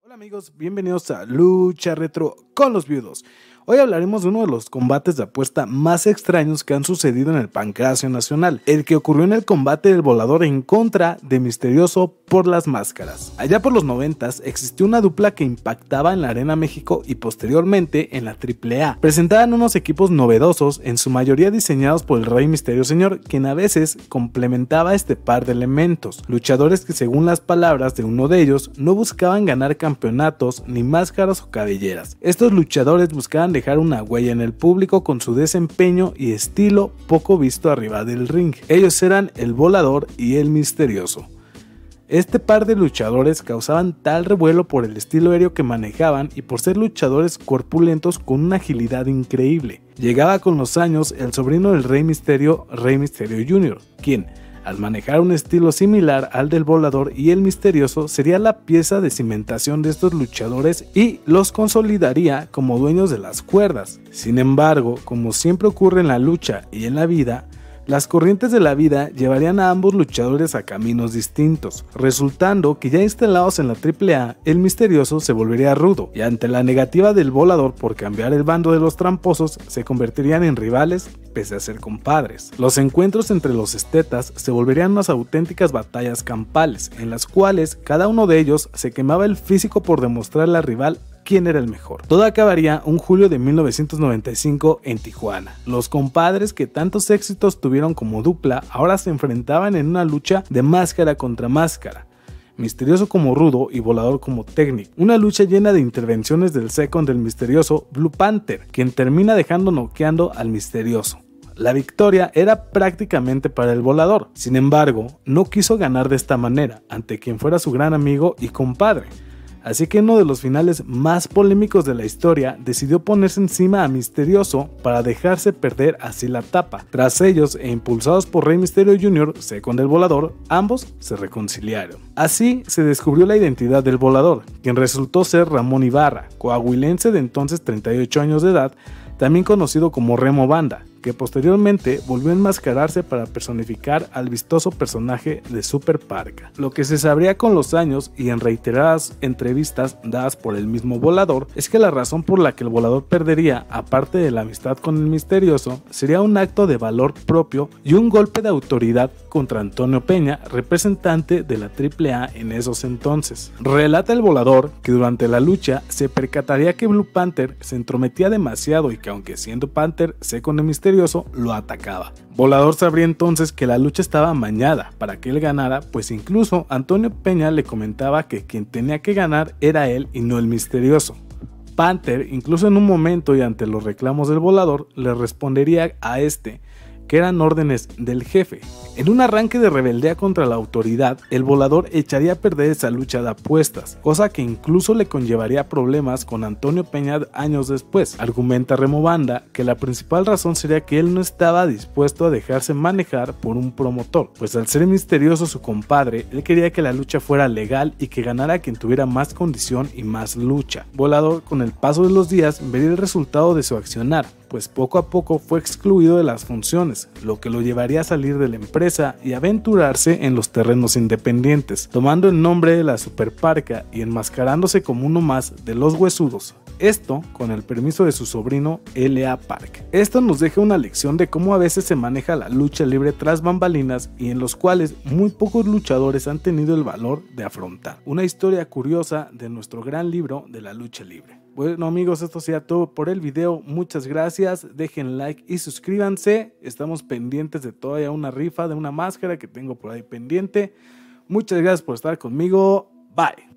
Hola amigos, bienvenidos a Lucha Retro con los Viudos. Hoy hablaremos de uno de los combates de apuesta más extraños que han sucedido en el Pancracio Nacional, el que ocurrió en el combate del Volador en contra de Misterioso por las máscaras. Allá por los 90s existió una dupla que impactaba en la Arena México y posteriormente en la AAA. Presentaban unos equipos novedosos, en su mayoría diseñados por el Rey Misterio Señor, quien a veces complementaba este par de elementos. Luchadores que, según las palabras de uno de ellos, no buscaban ganar campeonatos ni máscaras o cabelleras. Estos luchadores buscaban dejar una huella en el público con su desempeño y estilo poco visto arriba del ring. Ellos eran el Volador y el Misterioso. Este par de luchadores causaban tal revuelo por el estilo aéreo que manejaban y por ser luchadores corpulentos con una agilidad increíble. Llegaba con los años el sobrino del Rey Misterio Jr., quien, al manejar un estilo similar al del Volador y el Misterioso, sería la pieza de cimentación de estos luchadores y los consolidaría como dueños de las cuerdas. Sin embargo, como siempre ocurre en la lucha y en la vida, las corrientes de la vida llevarían a ambos luchadores a caminos distintos, resultando que ya instalados en la AAA, el Misterioso se volvería rudo y ante la negativa del Volador por cambiar el bando de los tramposos, se convertirían en rivales pese a ser compadres. Los encuentros entre los estetas se volverían unas auténticas batallas campales, en las cuales cada uno de ellos se quemaba el físico por demostrarle al rival quién era el mejor. Todo acabaría un julio de 1995 en Tijuana. Los compadres que tantos éxitos tuvieron como dupla ahora se enfrentaban en una lucha de máscara contra máscara. Misterioso como rudo y Volador como técnico. Una lucha llena de intervenciones del second del Misterioso, Blue Panther, quien termina dejando noqueando al Misterioso. La victoria era prácticamente para el Volador. Sin embargo, no quiso ganar de esta manera ante quien fuera su gran amigo y compadre. Así que en uno de los finales más polémicos de la historia, decidió ponerse encima a Misterioso para dejarse perder así la tapa. Tras ellos, e impulsados por Rey Misterio Jr., second del Volador, ambos se reconciliaron. Así se descubrió la identidad del Volador, quien resultó ser Ramón Ibarra, coahuilense de entonces 38 años de edad, también conocido como Remo Banda, que posteriormente volvió a enmascararse para personificar al vistoso personaje de Super Parka. Lo que se sabría con los años y en reiteradas entrevistas dadas por el mismo Volador es que la razón por la que el Volador perdería, aparte de la amistad con el Misterioso, sería un acto de valor propio y un golpe de autoridad contra Antonio Peña, representante de la AAA en esos entonces. Relata el Volador que durante la lucha se percataría que Blue Panther se entrometía demasiado y que aunque siendo Panther second de Misterioso, lo atacaba. Volador sabría entonces que la lucha estaba amañada para que él ganara, pues incluso Antonio Peña le comentaba que quien tenía que ganar era él y no el Misterioso. Panther, incluso en un momento y ante los reclamos del Volador, le respondería a este que eran órdenes del jefe. En un arranque de rebeldía contra la autoridad, el Volador echaría a perder esa lucha de apuestas, cosa que incluso le conllevaría problemas con Antonio Peña años después. Argumenta Remo Banda que la principal razón sería que él no estaba dispuesto a dejarse manejar por un promotor, pues al ser Misterioso su compadre, él quería que la lucha fuera legal y que ganara quien tuviera más condición y más lucha. Volador, con el paso de los días, vería el resultado de su accionar, pues poco a poco fue excluido de las funciones, lo que lo llevaría a salir de la empresa y aventurarse en los terrenos independientes, tomando el nombre de la Super Parka y enmascarándose como uno más de los huesudos. Esto con el permiso de su sobrino L.A. Park. Esto nos deja una lección de cómo a veces se maneja la lucha libre tras bambalinas y en los cuales muy pocos luchadores han tenido el valor de afrontar. Una historia curiosa de nuestro gran libro de la lucha libre. Bueno amigos, esto sería todo por el video, muchas gracias, dejen like y suscríbanse, estamos pendientes de todavía una rifa de una máscara que tengo por ahí pendiente. Muchas gracias por estar conmigo, bye.